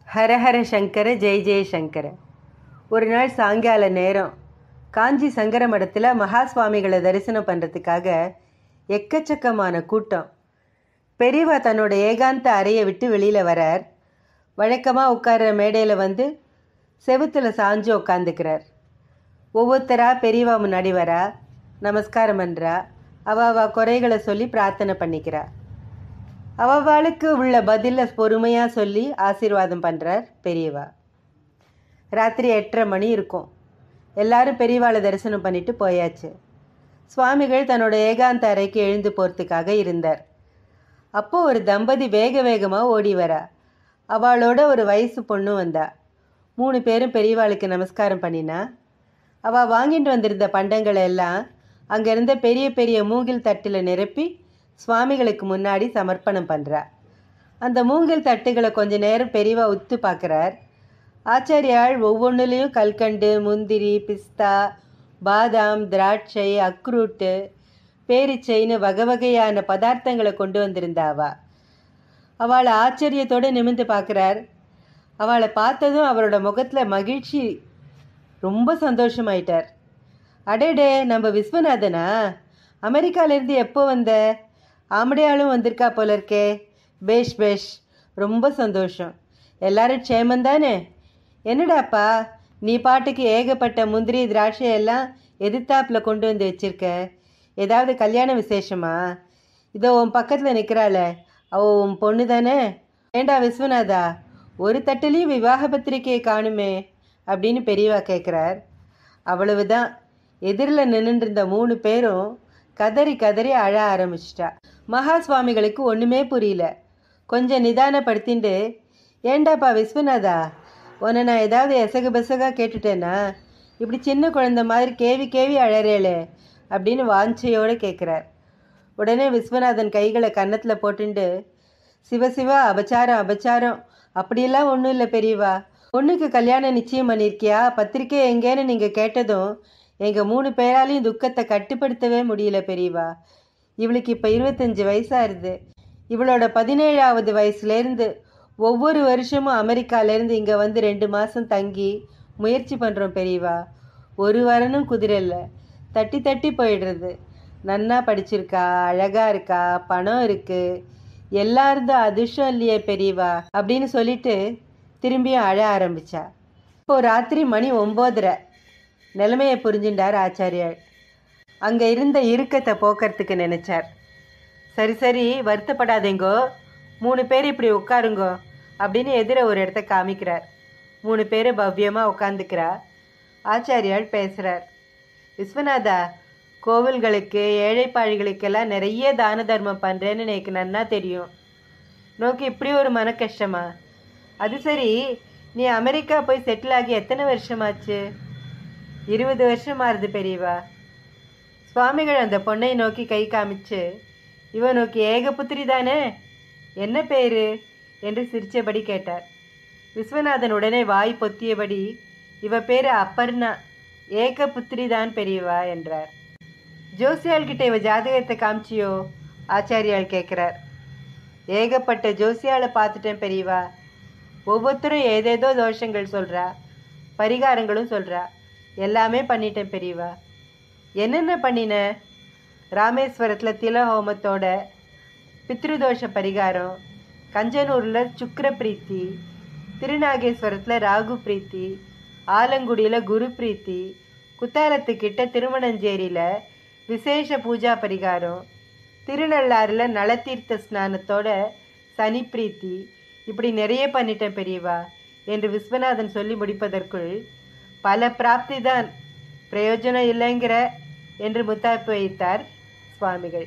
ஹரஹர சங்கர ஜெய் ஜெய சங்கர. ஒரு நாள் சாயங்கால நேரம் காஞ்சி சங்கர மடத்தில் மகா சுவாமிகளை தரிசனம் பண்ணுறதுக்காக எக்கச்சக்கமான கூட்டம். பெரியவா தன்னோட ஏகாந்த அறையை விட்டு வெளியில் வரார். வழக்கமாக உட்கார்ற மேடையில் வந்து செவுத்தில் சாஞ்சு உட்காந்துக்கிறார். ஒவ்வொருத்தராக பெரியவா முன்னாடி வரா, நமஸ்காரம் பண்ணுறா, அவ குறைகளை சொல்லி பிரார்த்தனை பண்ணிக்கிறா. அவளுக்கு உள்ள பதிலை பொறுமையாக சொல்லி ஆசீர்வாதம் பண்ணுறார் பெரியவா. ராத்திரி 8:30 மணி இருக்கும். எல்லாரும் பெரியவாளை தரிசனம் பண்ணிட்டு போயாச்சு. சுவாமிகள் தன்னோட ஏகாந்த அறைக்கு எழுந்து போகிறதுக்காக இருந்தார். அப்போது ஒரு தம்பதி வேக வேகமாக ஓடி வரா. அவளோட ஒரு வயசு பொண்ணு வந்தா. 3 பேரும் பெரியவாளுக்கு நமஸ்காரம் பண்ணினா. அவள் வாங்கிட்டு வந்திருந்த பண்டங்களை எல்லாம் அங்கே இருந்த பெரிய பெரிய மூங்கில் தட்டில் நிரப்பி சுவாமிகளுக்கு முன்னாடி சமர்ப்பணம் பண்ணுறா. அந்த மூங்கில் தட்டுகளை கொஞ்ச நேரம் பெரியவா உத்து பார்க்குறார். ஆச்சாரியாள் ஒவ்வொன்றுலேயும் கல்கண்டு, முந்திரி, பிஸ்தா, பாதாம், திராட்சை, அக்ரூட்டு, பேரிச்சைன்னு வகை வகையான பதார்த்தங்களை கொண்டு வந்திருந்தாவா. அவளை ஆச்சரியத்தோடு நிமிர்ந்து பார்க்குறார். அவளை பார்த்ததும் அவரோட முகத்தில் மகிழ்ச்சி, ரொம்ப சந்தோஷமாயிட்டார். அடேடே, நம்ம விஸ்வநாதனா? அமெரிக்காவிலேருந்து எப்போ வந்த? ஆம்படையாளும் வந்திருக்கா போல இருக்கே. பேஷ் பேஷ், ரொம்ப சந்தோஷம். எல்லாரும் க்ஷேமந்தானே? என்னடாப்பா, நீ பாட்டுக்கு ஏகப்பட்ட முந்திரி திராட்சை எல்லாம் எதிர்த்தாப்பில் கொண்டு வந்து வச்சிருக்க. ஏதாவது கல்யாண விசேஷமா? இதோ உன் பக்கத்தில் நிற்கிறாள, அவள் உன் பொண்ணு தானே? ஏண்டா விஸ்வநாதா, ஒரு தட்டுலேயும் விவாக பத்திரிக்கையை காணுமே அப்படின்னு பெரியவா கேட்குறார். அவ்வளவுதான். எதிரில் நின்றுருந்த 3 பேரும் கதறி கதறி அழ ஆரம்பிச்சிட்டா. மகா சுவாமிகளுக்கு ஒன்றுமே புரியல. கொஞ்சம் நிதானப்படுத்திண்டு, ஏண்டாப்பா விஸ்வநாதா, உன்னை நான் ஏதாவது எசகு பெசகாக கேட்டுட்டேன்னா? இப்படி சின்ன குழந்தை மாதிரி கேவி கேவி அழறேளே அப்படின்னு வாஞ்சையோடு கேட்குறார். உடனே விஸ்வநாதன் கைகளை கன்னத்தில் போட்டுண்டு, சிவசிவா, அபச்சாரம் அபச்சாரம், அப்படியெல்லாம் ஒன்றும் இல்லை பெரியவா. பொண்ணுக்கு கல்யாணம் நிச்சயம் பண்ணியிருக்கியா? பத்திரிக்கை எங்கேன்னு நீங்கள் கேட்டதும் எங்கள் 3 பேராலையும் துக்கத்தை கட்டுப்படுத்தவே முடியல பெரியவா. இவளுக்கு இப்போ 25 வயசாகுது. இவளோட 17ஆவது வயசுலேருந்து ஒவ்வொரு வருஷமும் அமெரிக்காலேருந்து இங்கே வந்து 2 மாதம் தங்கி முயற்சி பண்ணுறோம் பெரியவா. ஒரு வரனும் குதிரையில் தட்டி தட்டி போயிடுறது. நன்னா படிச்சிருக்கா, அழகாக இருக்கா, பணம் இருக்குது, எல்லாருந்தும் அதிர்ஷ்டம் இல்லையே பெரியவா அப்படின்னு சொல்லிட்டு திரும்பியும் அழ ஆரம்பித்தா. இப்போது ராத்திரி மணி 9:30. நிலைமையை புரிஞ்சுட்டார் ஆச்சாரியாள். அங்கே இருந்த இறுக்கத்தை போக்கிறதுக்கு நினச்சார். சரி சரி, வருத்தப்படாதேங்கோ, 3 பேர் இப்படி உட்காருங்கோ அப்படின்னு எதிர ஒரு இடத்த காமிக்கிறார். 3 பேர் பவ்யமாக உட்காந்துக்கிறா. ஆச்சாரியாள் பேசுகிறார். விஸ்வநாதா, கோவில்களுக்கு ஏழைப்பாழிகளுக்கெல்லாம் நிறைய தான தர்மம் பண்ணுறேன்னு எனக்கு நன்னா தெரியும். நோக்கி இப்படி ஒரு மன கஷ்டமா? அது சரி, நீ அமெரிக்கா போய் செட்டில் ஆகி எத்தனை வருஷமாச்சு? 20 வருஷமாகுது பெரியவா. சுவாமிகள் அந்த பொண்ணை நோக்கி கை காமிச்சு, இவ நோக்கி ஏகபுத்திரி தானே, என்ன பேரு என்று சிரித்தபடி கேட்டார். விஸ்வநாதன் உடனே வாய் பொத்தியபடி, இவ பேர் அப்பர்ணா, ஏகபுத்திரி தான் பெரியவா என்றார். ஜோசியாள்கிட்ட இவ ஜாதகத்தை காமிச்சியோ? ஆச்சாரியால் கேட்குறார். ஏகப்பட்ட ஜோசியாளை பார்த்துட்டேன் பெரியவா. ஒவ்வொருத்தரும் ஏதேதோ தோஷங்கள் சொல்கிறா, பரிகாரங்களும் சொல்கிறா. எல்லாமே பண்ணிட்டேன் பெரியவா. என்னென்ன பண்ணின? ராமேஸ்வரத்தில் திலஹோமத்தோட பித்ருதோஷ பரிகாரம், கஞ்சனூரில் சுக்கர பிரீத்தி, திருநாகேஸ்வரத்தில் ராகு பிரீத்தி, ஆலங்குடியில் குரு பிரீத்தி, குத்தாலத்துக்கிட்ட திருமணஞ்சேரியில் விசேஷ பூஜா பரிகாரம், திருநள்ளாறில் நலத்தீர்த்த ஸ்நானத்தோட சனி பிரீத்தி, இப்படி நிறைய பண்ணிட்டேன் பெரியவா என்று விஸ்வநாதன் சொல்லி முடிப்பதற்குள், பல பிராப்தி தான், பிரயோஜனம் இல்லைங்கிற என்று முத்தாய்ப்பு வைத்தார் சுவாமிகள்.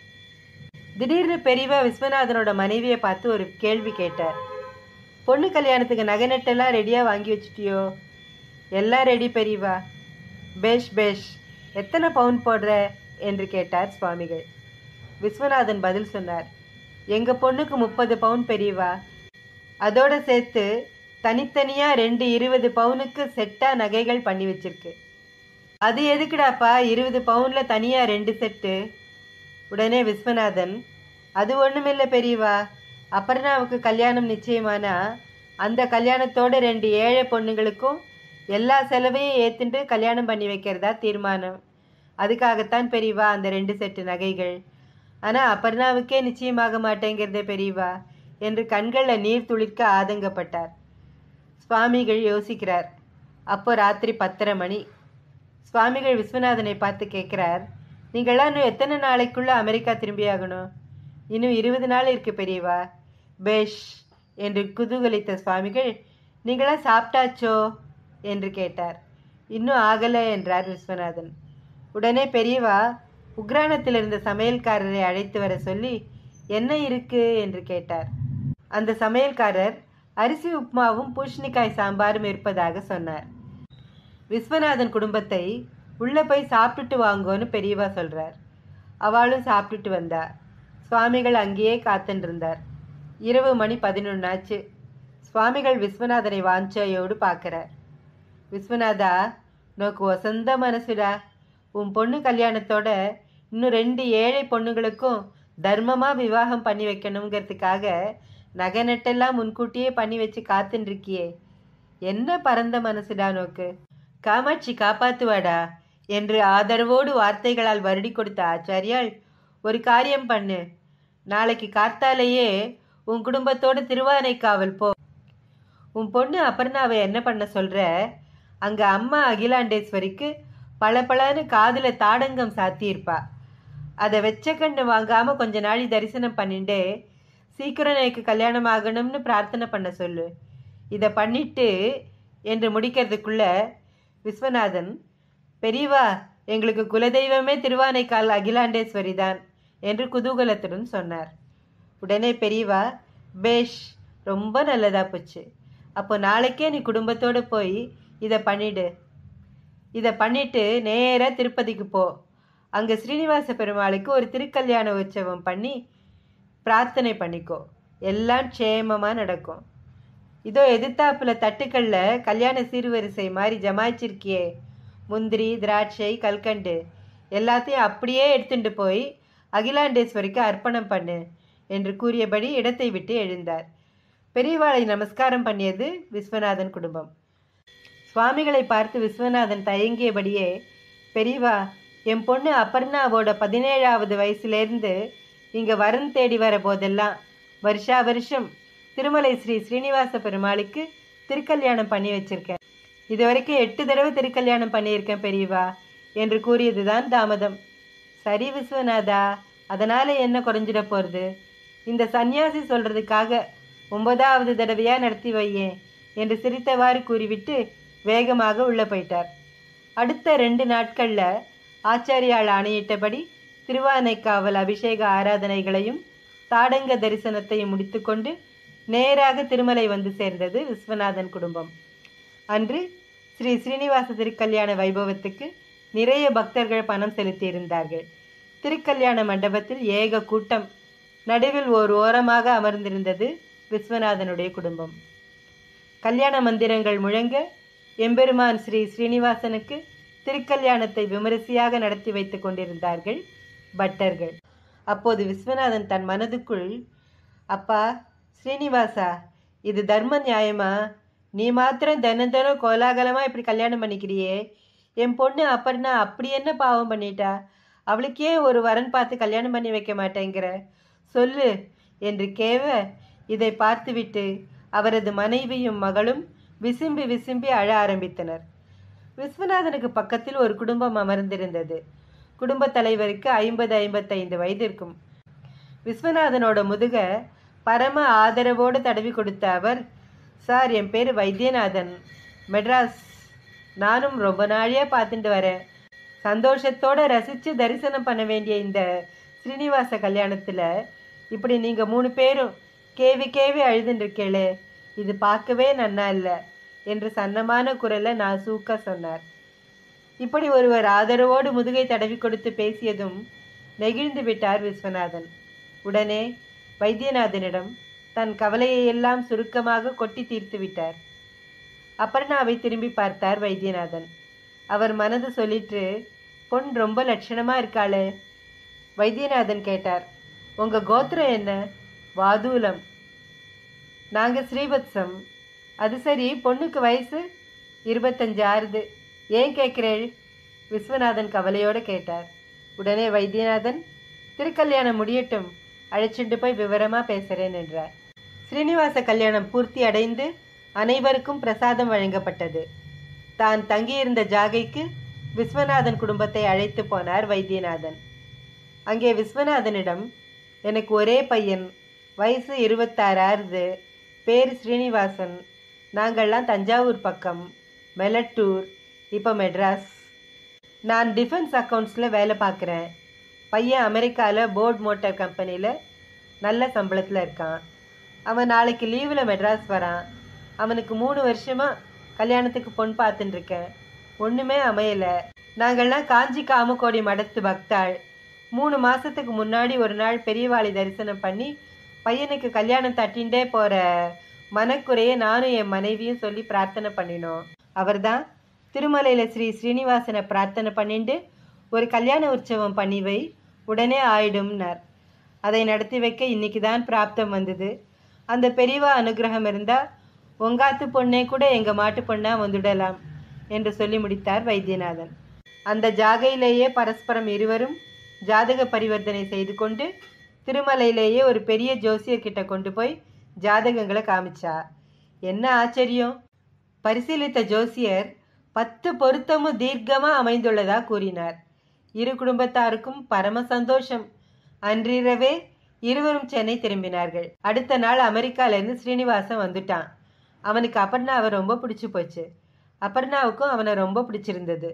திடீர்னு பெரியவா விஸ்வநாதனோட மனைவியை பார்த்து ஒரு கேள்வி கேட்டார். பொண்ணு கல்யாணத்துக்கு நகை நட்டெல்லாம் ரெடியாக வாங்கி வச்சுட்டியோ? எல்லாம் ரெடி பெரியவா. பேஷ் பேஷ், எத்தனை பவுன் போடுற என்று கேட்டார் சுவாமிகள். விஸ்வநாதன் பதில் சொன்னார், எங்கள் பொண்ணுக்கு 30 பவுன் பெரியவா. அதோடு சேர்த்து தனித்தனியாக 2 20 பவுனுக்கு செட்டாக நகைகள் பண்ணி வச்சிருக்கு. அது எதுக்குடாப்பா 20 பவுனில் தனியாக 2 செட்டு? உடனே விஸ்வநாதன், அது ஒன்றுமில்லை பெரியவா, அபர்ணாவுக்கு கல்யாணம் நிச்சயமானா அந்த கல்யாணத்தோட 2 ஏழை பொண்ணுங்களுக்கும் எல்லா செலவையும் ஏற்றுண்டு கல்யாணம் பண்ணி வைக்கிறதா தீர்மானம். அதுக்காகத்தான் பெரியவா அந்த 2 செட்டு நகைகள். ஆனால் அபர்ணாவுக்கே நிச்சயமாக மாட்டேங்கிறதே பெரியவா என்று கண்களில் நீர் துளிர்க்க ஆதங்கப்பட்டார். சுவாமிகள் யோசிக்கிறார். அப்போ ராத்திரி 10:30 மணி. சுவாமிகள் விஸ்வநாதனை பார்த்து கேட்குறார், நீங்களாம் இன்னும் எத்தனை நாளைக்குள்ளே அமெரிக்கா திரும்பியாகணும்? இன்னும் 20 நாள் இருக்கு பெரியவா. பேஷ் என்று குதூகலித்த சுவாமிகள், நீங்களாம் சாப்பிட்டாச்சோ என்று கேட்டார். இன்னும் ஆகலை என்றார் விஸ்வநாதன். உடனே பெரியவா உக்ரானத்தில் இருந்த சமையல்காரரை அழைத்து வர சொல்லி, என்ன இருக்கு என்று கேட்டார். அந்த சமையல்காரர் அரிசி உப்புமாவும் பூஷணிக்காய் சாம்பாரும் இருப்பதாக சொன்னார். விஸ்வநாதன் குடும்பத்தை உள்ளே போய் சாப்பிட்டுட்டு வாங்கோன்னு பெரியவா சொல்கிறார். அவளும் சாப்பிட்டுட்டு வந்தா. சுவாமிகள் அங்கேயே காத்துருந்தார். இரவு மணி 11 ஆச்சு. சுவாமிகள் விஸ்வநாதனை வாஞ்சையோடு பார்க்குறார். விஸ்வநாதா, நோக்கு வசந்த மனசுடா. உன் பொண்ணு கல்யாணத்தோட இன்னும் 2 ஏழை பொண்ணுங்களுக்கும் தர்மமாக விவாகம் பண்ணி வைக்கணுங்கிறதுக்காக நகை நட்டெல்லாம் முன்கூட்டியே பண்ணி வச்சு காத்துருக்கியே. என்ன பரந்த மனசுடா நோக்கு. காமாட்சி காப்பாத்துவாடா என்று ஆதரவோடு வார்த்தைகளால் வருடி கொடுத்த ஆச்சாரியால், ஒரு காரியம் பண்ணு. நாளைக்கு கார்த்தாலேயே உன் குடும்பத்தோடு திருவானைக்காவல் போ. உன் பொண்ணு அபர்ணாவை என்ன பண்ண சொல்கிற? அங்கே அம்மா அகிலாண்டேஸ்வரிக்கு பளபளன்னு காதில் தாடங்கம் சாத்தியிருப்பா. அதை வெச்ச கண்ணு வாங்காமல் கொஞ்ச நாளி தரிசனம் பண்ணிட்டு சீக்கிரம் எனக்கு கல்யாணம் ஆகணும்னு பிரார்த்தனை பண்ண சொல்லு. இதை பண்ணிட்டு என்று முடிக்கிறதுக்குள்ள விஸ்வநாதன், பெரியவா, எங்களுக்கு குலதெய்வமே திருவானைக்கால் அகிலாண்டேஸ்வரி தான் என்று குதூகலத்துடன் சொன்னார். உடனே பெரியவா, பேஷ், ரொம்ப நல்லதா போச்சு. அப்போ நாளைக்கே நீ குடும்பத்தோடு போய் இதை பண்ணிடு. இதை பண்ணிட்டு நேராக திருப்பதிக்கு போ. அங்கே ஸ்ரீனிவாச பெருமாளுக்கு ஒரு திருக்கல்யாண உற்சவம் பண்ணி பிரார்த்தனை பண்ணிக்கோ. எல்லாம் க்ஷேமமாக நடக்கும். இதோ எதிர்த்தாப்பில் தட்டுக்களில் கல்யாண சீர்வரிசை மாதிரி ஜமாய்ச்சிருக்கியே, முந்திரி, திராட்சை, கல்கண்டு எல்லாத்தையும் அப்படியே எடுத்துட்டு போய் அகிலாண்டேஸ்வரிக்கு அர்ப்பணம் பண்ணு என்று கூறியபடி இடத்தை விட்டு எழுந்தார். பெரியவாளை நமஸ்காரம் பண்ணியது விஸ்வநாதன் குடும்பம். சுவாமிகளை பார்த்து விஸ்வநாதன் தயங்கியபடியே, பெரியவா, என் பொண்ணு அபர்ணாவோட 17வது வயசுலேருந்து இங்கே வரன் தேடி வர போதெல்லாம் வருஷா வருஷம் திருமலை ஸ்ரீ ஸ்ரீனிவாச பெருமாளுக்கு திருக்கல்யாணம் பண்ணி வச்சிருக்கேன். இது வரைக்கும் 8 தடவை திருக்கல்யாணம் பண்ணியிருக்கேன் பெரியவா என்று கூறியதுதான் தாமதம். சரி விஸ்வநாதா, அதனால் என்ன குறைஞ்சிட போகிறது? இந்த சந்நியாசி சொல்கிறதுக்காக 9வது தடவையாக நடத்தி வையேன் என்று சிரித்தவாறு கூறிவிட்டு வேகமாக உள்ளே போயிட்டார். அடுத்த 2 நாட்களில் ஆச்சாரியால் ஆணையிட்டபடி திருவானைக்காவல் அபிஷேக ஆராதனைகளையும் தாடங்க தரிசனத்தையும் முடித்துக்கொண்டு நேராக திருமலை வந்து சேர்ந்தது விஸ்வநாதன் குடும்பம். அன்று ஸ்ரீ ஸ்ரீனிவாச திருக்கல்யாண வைபவத்துக்கு நிறைய பக்தர்கள் பணம் செலுத்தியிருந்தார்கள். திருக்கல்யாண மண்டபத்தில் ஏக கூட்டம். நடுவில் ஓர் ஓரமாக அமர்ந்திருந்தது விஸ்வநாதனுடைய குடும்பம். கல்யாண மந்திரங்கள் முழங்க எம்பெருமான் ஸ்ரீ ஸ்ரீனிவாசனுக்கு திருக்கல்யாணத்தை விமரிசையாக நடத்தி வைத்து கொண்டிருந்தார்கள் பட்டர்கள். அப்போது விஸ்வநாதன் தன் மனதுக்குள், அப்பா ஸ்ரீனிவாசா, இது தர்ம நியாயமா? நீ மாத்திரம் தினம் தினம் கோலாகலமாக இப்படி கல்யாணம் பண்ணிக்கிறியே. என் பொண்ணு அபர்ணா அப்படி என்ன பாவம் பண்ணிட்டா? அவளுக்கே ஒரு வரன் பார்த்து கல்யாணம் பண்ணி வைக்க மாட்டேங்கிற, சொல்லு என்று கேவ, இதை பார்த்துவிட்டு அவரது மனைவியும் மகளும் விசும்பி விசும்பி அழ ஆரம்பித்தனர். விஸ்வநாதனுக்கு பக்கத்தில் ஒரு குடும்பம் அமர்ந்திருந்தது. குடும்ப தலைவருக்கு 50-55 வயது இருக்கும். விஸ்வநாதனோட முதுக பரம ஆதரவோடு தடவி கொடுத்த அவர், சார், என் பேர் வைத்தியநாதன், மெட்ராஸ். நானும் ரொம்ப நாளையாக பார்த்துட்டு வரேன். சந்தோஷத்தோடு ரசித்து தரிசனம் பண்ண வேண்டிய இந்த ஸ்ரீனிவாச கல்யாணத்தில் இப்படி நீங்கள் 3 பேரும் கேவி கேவி அழுதுருக்கேளே, இது பார்க்கவே நன்னா இல்லை என்று சன்னமான குரலில் நான் சூக்க சொன்னார். இப்படி ஒருவர் ஆதரவோடு முதுகை தடவி கொடுத்து பேசியதும் நெகிழ்ந்து விட்டார் விஸ்வநாதன். உடனே வைத்தியநாதனிடம் தன் கவலையெல்லாம் சுருக்கமாக கொட்டி தீர்த்து விட்டார். அபர்ணாவை திரும்பி பார்த்தார் வைத்தியநாதன். அவர் மனது சொல்லிட்டு, பொன் ரொம்ப லட்சணமாக இருக்காளே. வைத்தியநாதன் கேட்டார், உங்கள் கோத்திரம் என்ன? வாதூலம். நாங்கள் ஸ்ரீவத்சம். அது சரி, பொண்ணுக்கு வயசு 25 ஆறுது, ஏன் கேட்கிறேள்? விஸ்வநாதன் கவலையோடு கேட்டார். உடனே வைத்தியநாதன், திருக்கல்யாணம் முடியட்டும், அழைச்சிட்டு போய் விவரமாக பேசுகிறேன் என்றார். ஸ்ரீனிவாச கல்யாணம் பூர்த்தி அடைந்து அனைவருக்கும் பிரசாதம் வழங்கப்பட்டது. தான் தங்கியிருந்த ஜாகைக்கு விஸ்வநாதன் குடும்பத்தை அழைத்து போனார் வைத்தியநாதன். அங்கே விஸ்வநாதனிடம், எனக்கு ஒரே பையன், வயசு 26 ஆறுது, பேர் ஸ்ரீனிவாசன், நாங்கள்லாம் தஞ்சாவூர் பக்கம், மெலட்டூர், இப்போ மெட்ராஸ். நான் டிஃபென்ஸ் அக்கௌண்ட்ஸில் வேலை பார்க்குறேன். பையன் அமெரிக்காவில் போர்ட் மோட்டார் கம்பெனியில் நல்ல சம்பளத்தில் இருக்கான். அவன் நாளைக்கு லீவில் மெட்ராஸ் வரான். அவனுக்கு 3 வருஷமாக கல்யாணத்துக்கு பொண்ணு பார்த்துட்டுருக்கேன். ஒன்றுமே அமையலை. நாங்கள்லாம் காஞ்சி காமக்கோடி மடத்து பக்தாள். 3 மாதத்துக்கு முன்னாடி ஒரு நாள் பெரியவாளி தரிசனம் பண்ணி பையனுக்கு கல்யாணம் தட்டின்ண்டே போகிற மனக்குறையை நானும் என் மனைவியும் சொல்லி பிரார்த்தனை பண்ணினோம். அவர்தான் திருமலையில் ஸ்ரீ ஸ்ரீனிவாசனை பிரார்த்தனை பண்ணிட்டு ஒரு கல்யாண உற்சவம் பண்ணி வை, உடனே ஆயிடும்னார். அதை நடத்தி வைக்க இன்னைக்கு தான் பிராப்தம் வந்தது. அந்த பெரியவா அனுகிரகம் இருந்தால் உங்காத்து பொண்ணே கூட எங்கள் மாட்டு பொண்ணாக வந்துடலாம் என்று சொல்லி முடித்தார் வைத்தியநாதன். அந்த ஜாகையிலேயே பரஸ்பரம் இருவரும் ஜாதக பரிவர்த்தனை செய்து கொண்டு திருமலையிலேயே ஒரு பெரிய ஜோசியர்கிட்ட கொண்டு போய் ஜாதகங்களை காமிச்சா. என்ன ஆச்சரியம்! பரிசீலித்த ஜோசியர் 10 பொருத்தமும் தீர்க்கமாக அமைந்துள்ளதா கூறினார். இரு குடும்பத்தாருக்கும் பரம சந்தோஷம். அன்றிரவே இருவரும் சென்னை திரும்பினார்கள். அடுத்த நாள் அமெரிக்காவிலேருந்து ஸ்ரீனிவாசன் வந்துட்டான். அவனுக்கு அபர்ணாவை ரொம்ப பிடிச்சி போச்சு. அபர்ணாவுக்கும் அவனை ரொம்ப பிடிச்சிருந்தது.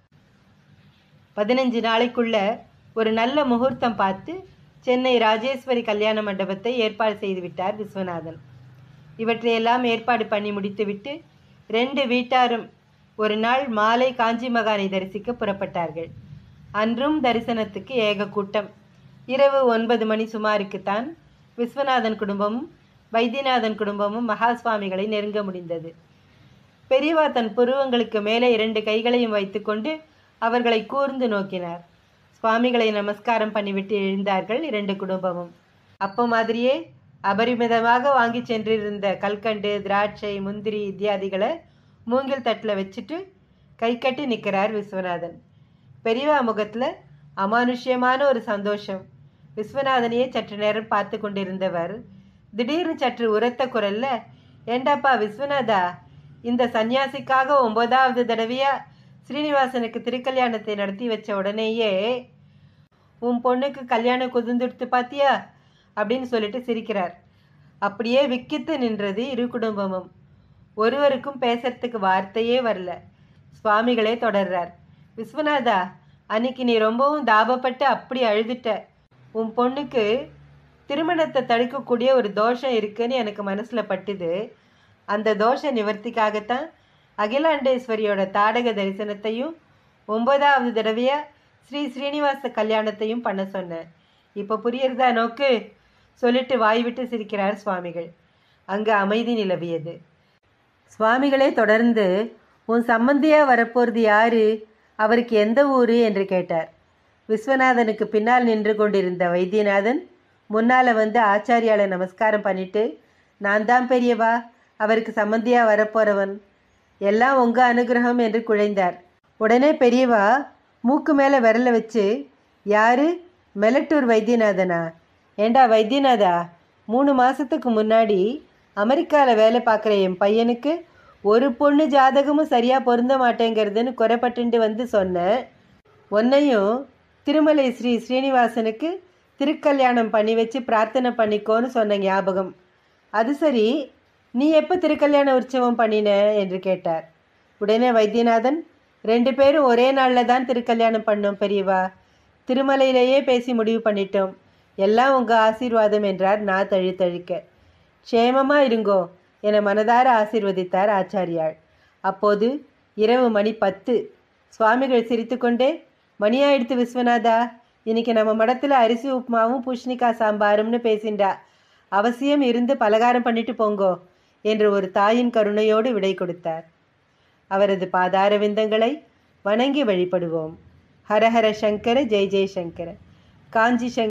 15 நாளைக்குள்ள ஒரு நல்ல முகூர்த்தம் பார்த்து சென்னை ராஜேஸ்வரி கல்யாண மண்டபத்தை ஏற்பாடு செய்து விட்டார் விஸ்வநாதன். இவற்றையெல்லாம் ஏற்பாடு பண்ணி முடித்துவிட்டு 2 வீட்டாரும் ஒரு நாள் மாலை காஞ்சி மகானை தரிசிக்க புறப்பட்டார்கள். அன்றும் தரிசனத்துக்கு ஏக கூட்டம். இரவு 9 மணி சுமாருக்குத்தான் விஸ்வநாதன் குடும்பமும் வைத்தியநாதன் குடும்பமும் மகா சுவாமிகளை நெருங்க முடிந்தது. பெரியவா தன் புருவங்களுக்கு மேலே 2 கைகளையும் வைத்துக்கொண்டு அவர்களை கூர்ந்து நோக்கினார். சுவாமிகளை நமஸ்காரம் பண்ணிவிட்டு எழுந்தார்கள் 2 குடும்பமும். அப்போ மாதிரியே அபரிமிதமாக வாங்கி சென்றிருந்த கல்கண்டு, திராட்சை, முந்திரி இத்தியாதிகளை மூங்கில் தட்டில் வச்சுட்டு கை கட்டி நிற்கிறார் விஸ்வநாதன். பெரியவா முகத்தில் அமானுஷ்யமான ஒரு சந்தோஷம். விஸ்வநாதனையே சற்று நேரம் பார்த்து கொண்டிருந்தவர் திடீர்னு சற்று உரத்த குரல்ல, ஏண்டாப்பா விஸ்வநாதா, இந்த சந்நியாசிக்காக 9வது தடவையா ஸ்ரீனிவாசனுக்கு திருக்கல்யாணத்தை நடத்தி வச்ச உடனேயே உன் பொண்ணுக்கு கல்யாணம் குதிர்ந்துடுத்து பாத்தியா அப்படின்னு சொல்லிட்டு சிரிக்கிறார். அப்படியே விக்கித்து நின்றது இரு குடும்பமும். ஒருவருக்கும் பேசுறதுக்கு வார்த்தையே வரல. சுவாமிகளே தொடர்றார். விஸ்வநாதா, அன்னைக்கு நீ ரொம்பவும் தாபப்பட்டு அப்படி அழுதுட்ட. உன் பொண்ணுக்கு திருமணத்தை தடுக்கக்கூடிய ஒரு தோஷம் இருக்குன்னு எனக்கு மனசில் பட்டுது. அந்த தோஷ நிவர்த்திக்காகத்தான் அகிலாண்டேஸ்வரியோட தாடக தரிசனத்தையும் 9வது தடவையாக ஸ்ரீ ஸ்ரீனிவாச கல்யாணத்தையும் பண்ண சொன்னேன். இப்போ புரியுறதா நோக்கு சொல்லிட்டு வாய்விட்டு சிரிக்கிறார் சுவாமிகள். அங்கே அமைதி நிலவியது. சுவாமிகளே தொடர்ந்து, உன் சம்பந்தியாக வரப்போகிறது யாரு, அவருக்கு எந்த ஊர் என்று கேட்டார். விஸ்வநாதனுக்கு பின்னால் நின்று கொண்டிருந்த வைத்தியநாதன் முன்னால் வந்து ஆச்சாரியாலை நமஸ்காரம் பண்ணிட்டு, நான் தான் பெரியவா, அவருக்கு சம்பந்தியாக வரப்போகிறவன், எல்லாம் உங்கள் அனுகிரகம் என்று குழைந்தார். உடனே பெரியவா மூக்கு மேலே விரலை வச்சு, யாரு, மெலட்டூர் வைத்தியநாதனா? ஏண்டா வைத்தியநாதா, 3 மாதத்துக்கு முன்னாடி அமெரிக்காவில் வேலை பார்க்குற என் பையனுக்கு ஒரு பொண்ணு ஜாதகமும் சரியாக பொருந்த மாட்டேங்கிறதுன்னு குறைப்பட்டு வந்து சொன்னேன். உன்னையும் திருமலை ஸ்ரீ ஸ்ரீனிவாசனுக்கு திருக்கல்யாணம் பண்ணி வச்சு பிரார்த்தனை பண்ணிக்கோன்னு சொன்ன ஞாபகம். அது சரி, நீ எப்போ திருக்கல்யாண உற்சவம் பண்ணின என்று கேட்டார். உடனே வைத்தியநாதன், 2 பேரும் ஒரே நாளில் தான் திருக்கல்யாணம் பண்ணோம் பெரியவா, திருமலையிலேயே பேசி முடிவு பண்ணிட்டோம், எல்லாம் உங்கள் ஆசீர்வாதம் என்றார் நான் தழுத்தழுக்க. க்ஷேமமாக இருங்கோ என மனதார ஆசீர்வதித்தார் ஆச்சாரியாள். அப்போது இரவு மணி 10. சுவாமிகள் சிரித்துக்கொண்டே, மணியாயிடுத்து விஸ்வநாதா, இன்னைக்கு நம்ம மடத்தில் அரிசி உப்புமாவும் பூஷ்ணிக்காய் சாம்பாரும்னு பேசிண்டா, அவசியம் இருந்து பலகாரம் பண்ணிட்டு போங்கோ என்று ஒரு தாயின் கருணையோடு விடை கொடுத்தார். அவரது பாதார விந்தங்களை வணங்கி வழிபடுவோம். ஹரஹர சங்கர, ஜெய் ஜெய் சங்கர. காஞ்சி சங்கர.